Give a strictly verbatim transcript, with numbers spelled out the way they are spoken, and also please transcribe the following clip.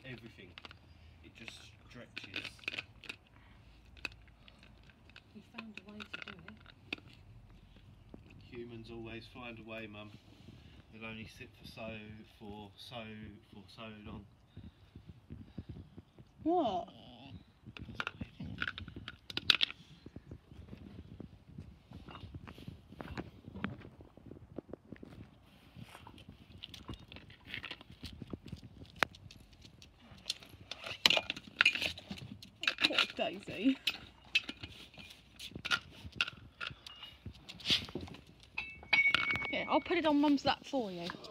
everything. It just stretches. We found a way to do it. Humans always find a way, Mum. They'll only sit for so for so for so long. What? Poor Daisy. Yeah, I'll put it on Mum's lap for you.